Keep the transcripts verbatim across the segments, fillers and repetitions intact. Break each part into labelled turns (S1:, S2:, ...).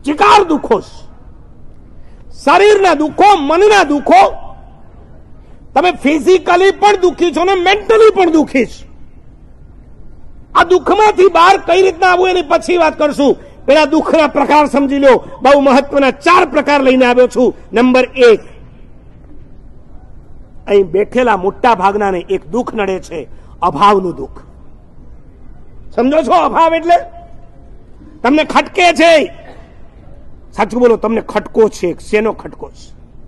S1: ચિકાર દુઃખો, શરીરના દુઃખો, મનના દુઃખો. તમે ફિઝિકલી પણ દુઃખી છો ને મેન્ટલી પણ દુઃખી છો. આ દુઃખમાંથી બહાર કઈ રીતના આવવું એની પછી વાત કરશું. પેલા દુઃખના પ્રકાર સમજી લો. બહુ મહત્વના ચાર પ્રકાર લઈને આવ્યો છું. નંબર એક, અહીં બેઠેલા મોટા ભાગનાને એક દુઃખ નડે છે, અભાવનું દુઃખ. સમજો છો? અભાવ એટલે તમને ખટકે છે. સાચું બોલો, તમને ખટકો છે. શેનો ખટકો છે?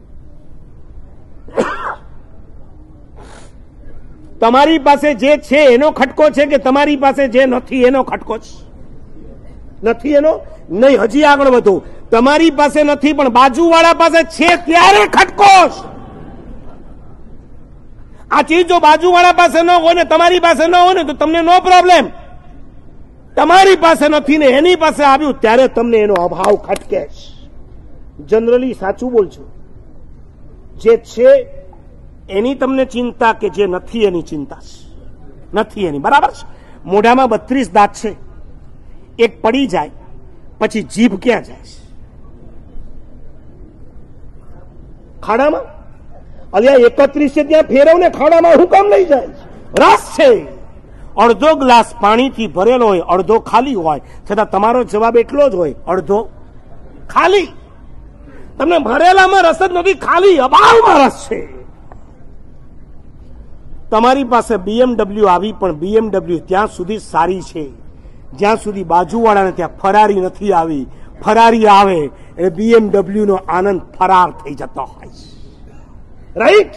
S1: તમારી પાસે જે છે એનો ખટકો છે કે તમારી પાસે જે નથી એનો ખટકો છે? નથી એનો નહીં. હજી આગળ વધો. તમારી પાસે નથી પણ બાજુવાળા પાસે છે ત્યારે ખટકો છે. આ ચીજ જો બાજુવાળા પાસે ન હોય ને તમારી પાસે ન હોય ને તો તમને નો પ્રોબ્લેમ. તમારી પાસે નથી ને એની પાસે આવ્યું ત્યારે તમને એનો અભાવ ખટકે છે. જનરલી સાચું બોલજો. જે છે એની તમને ચિંતા કે જે નથી એની ચિંતા છે? નથી એની. બરાબર છે. મોઢામાં બત્રીસ દાંત છે, એક પડી જાય પછી જીભ ક્યાં જાય છે? ખાડામાં. અલ્યા એકત્રીસ છે ત્યાં ફેરવ ને ખાડામાં હું કામ લઈ જાય? રસ છે. અડધો ગ્લાસ પાણીથી ભરેલો હોય, અડધો ખાલી હોય, છતાં તમારો જવાબ એટલો જ હોય, અડધો ખાલી. તમને ભરેલામાં રસ જ નથી, ખાલી અભાવમાં રસ છે. તમારી પાસે બીએમડબલ્યુ આવી પણ બીએમડબલ્યુ ત્યાં સુધી સારી છે જ્યાં સુધી બાજુવાળાને ત્યાં ફરારી નથી આવી. ફરારી આવે એટલે બીએમડબલ્યુ નો આનંદ ફરાર થઈ જતો હોય છે. રાઈટ?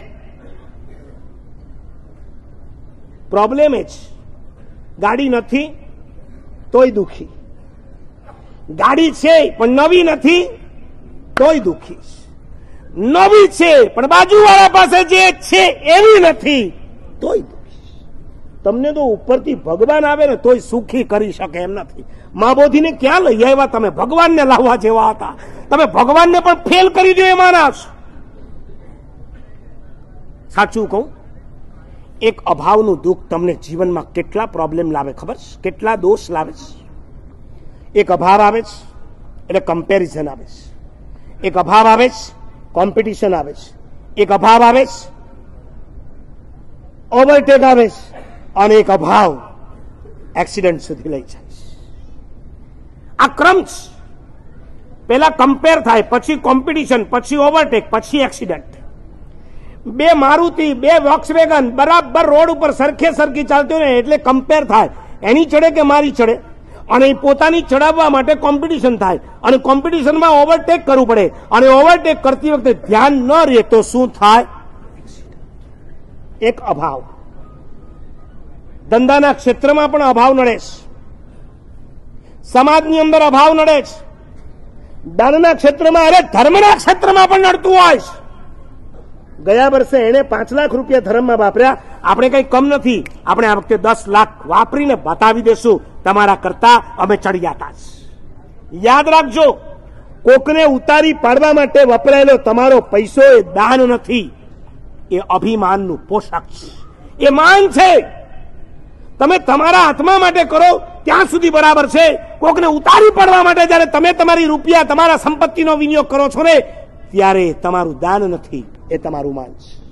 S1: પ્રોબ્લેમ એ છે ગાડી નથી તોય દુઃખી, ગાડી છે પણ નવી નથી તોય દુઃખી, નવી છે પણ બાજુવાળા પાસે જે છે એવી નથી તોય દુઃખી. તમને તો ઉપરથી ભગવાન આવે ને તોય સુખી કરી શકે એમ નથી. મા બોધીને ક્યાં લઈ આવ્યા તમે? ભગવાનને લાવવા જેવા હતા. તમે ભગવાનને પણ ફેલ કરી દો એમાં છો. સાચું કહું, એક અભાવનું દુઃખ તમને જીવનમાં કેટલા પ્રોબ્લેમ લાવે ખબર છે? કેટલા દોષ લાવે છે? એક અભાવ આવે છે એટલે કમ્પેરિઝન આવે છે. એક અભાવ આવે છે, કોમ્પિટિશન આવે છે. એક અભાવ આવે છે, ઓવરટેક આવે છે. અને એક અભાવ એક્સિડન્ટ સુધી લઈ જાય છે. આ ક્રમ છે. પેલા કમ્પેર થાય, પછી કોમ્પિટિશન, પછી ઓવરટેક, પછી એક્સિડન્ટ. બે મારુતિ, બે વોક્સવેગન બરાબર રોડ ઉપર સરખે સરખી ચાલતી હોય ને એટલે કમ્પેર થાય, એની ચડે કે મારી ચડે. અને એ પોતાની ચડાવવા માટે કોમ્પિટિશન થાય અને કોમ્પિટિશનમાં ઓવરટેક કરવું પડે અને ઓવરટેક કરતી વખતે ધ્યાન ન રહે તો શું થાય? એક અભાવ. ધંધાના ક્ષેત્રમાં પણ અભાવ નડે છે, સમાજની અંદર અભાવ નડે છે, દાનના ક્ષેત્રમાં, અરે ધર્મના ક્ષેત્રમાં પણ નડતું હોય છે. ગયા વર્ષે એને પાંચ લાખ રૂપિયા ધર્મમાં વાપર્યા. આપણે કઈ કમ નથી. આપણે આ વખતે દસ લાખ વાપરીને બતાવી દેશું તમારા કરતા અમે ચડિયાતા છે. યાદ રાખજો, કોકને ઉતારી પાડવા માટે વપરાયેલો તમારો પૈસો એ દાન નથી, એ અભિમાનનું પોષક છે, એ માન છે. તમે તમારા આત્મા માટે કરો ત્યાં સુધી બરાબર છે. કોકને ઉતારી પાડવા માટે જયારે તમે તમારી રૂપિયા, તમારા સંપત્તિનો વિનિયોગ કરો છો ને ત્યારે તમારું દાન નથી, એ તમારું માન છે.